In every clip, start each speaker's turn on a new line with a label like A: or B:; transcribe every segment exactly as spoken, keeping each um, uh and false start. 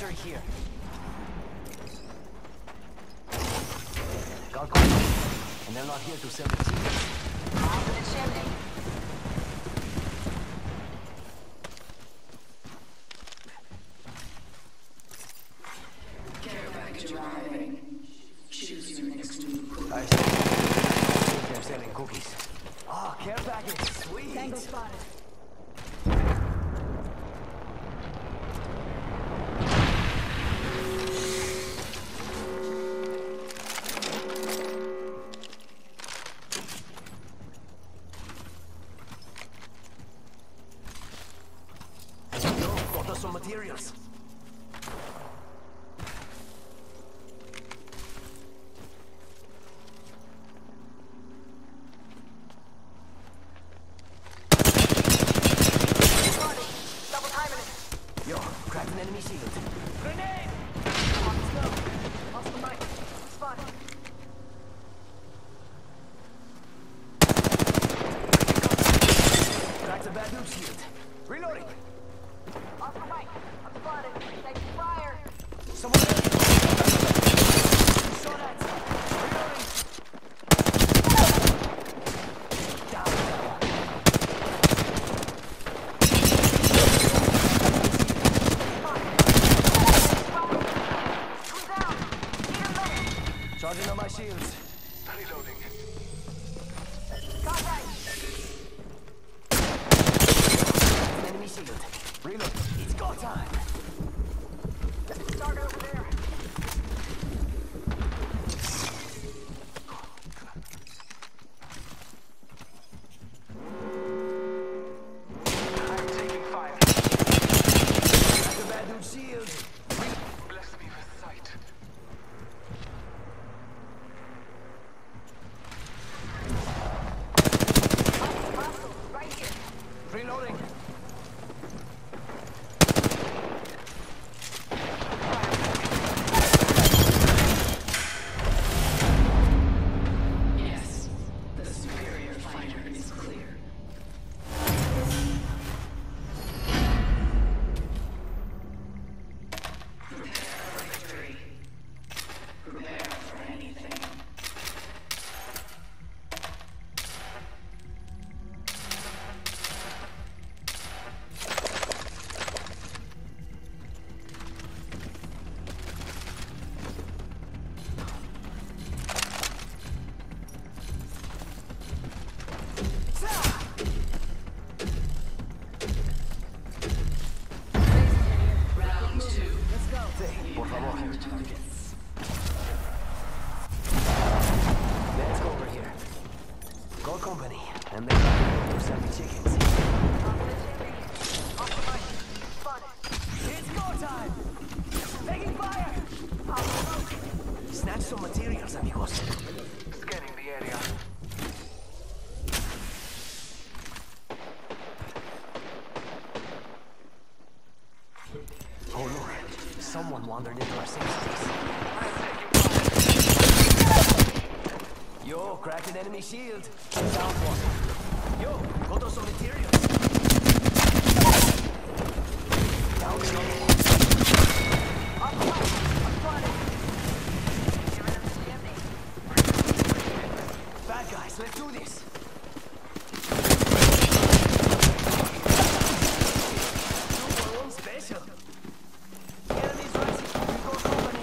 A: battery here. Got contact, and they're not here to sell the tickets.
B: Open the chimney.
C: Care package arriving. Choose your next move.
A: I see. They're selling cookies. Oh, care package, sweet.
B: Tango spotted.
A: Got us some materials.
B: Double timing it.
A: Yo, cracked an enemy shield.
B: Grenade! On slow. Lost the mic. Spotted.
A: Cracked a bad dude shield. Reloading.
B: Off the mic. I'm spotted. Taking fire.
A: Someone else. Saw that. Reloading.
B: Screw down. Need a minute.
A: Charging on my shields.
D: Reloading.
B: Contact.
A: An enemy shield. Reload. It's go time.
B: Target over there.
D: I'm taking fire.
A: Cracked a bad dude shield.
D: Bless me with sight.
B: Hostile. Right here.
A: Reloading.
C: Yes, the superior fighter is clear. Prepare for victory. Prepare for anything. Round two.
B: Let's go.
A: Sí, por favor.
C: Your targets.
A: Let's go over here. Gold company, and they're not here to sell me chickens.
B: Off the chimney. Off the mic. Spotted.
A: It's go time! Taking fire!
B: Pop smoke.
A: Snatch some materials, amigos.
D: Scanning the area.
A: Oh look, someone wandered into our safe space. Yo, cracked an enemy shield. Down one. Yo, got us some materials. Down another one.
B: Off the mic. I'm spotted. Get rid of the chimney.
A: Bad guys, let's do this. Two for one special. Enemies rising from the gold company.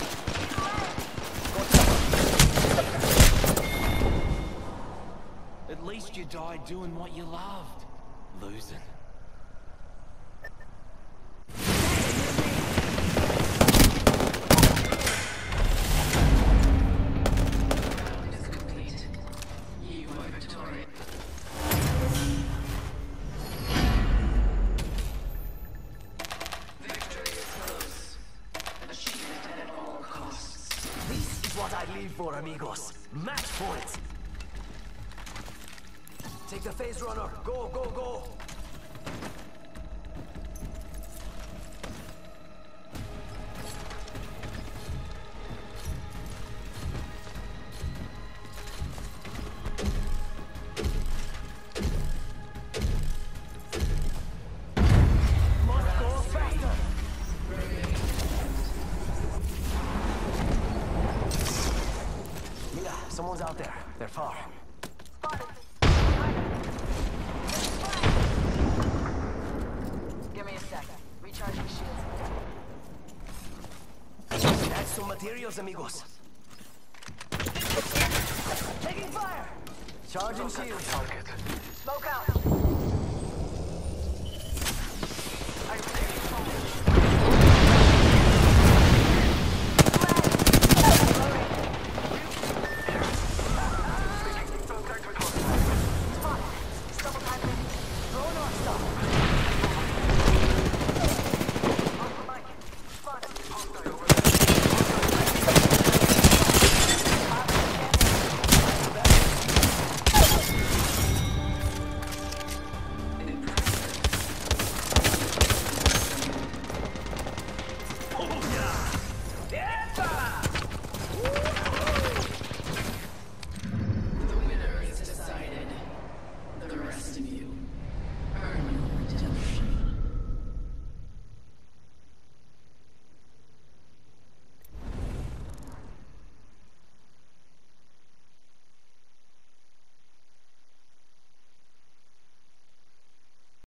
E: At least you died doing what you loved. Losing.
C: Round is complete. You are victorious. Victory is close. Achieve it at all costs.
A: This is what I live for, amigos. Match points. Take the phase runner. Go, go, go. Must go faster. Someone's out there. They're far.
B: Spotted. Give me a second. Recharging shields.
A: That's some materials, amigos. Taking fire! Charging shields.
D: Target.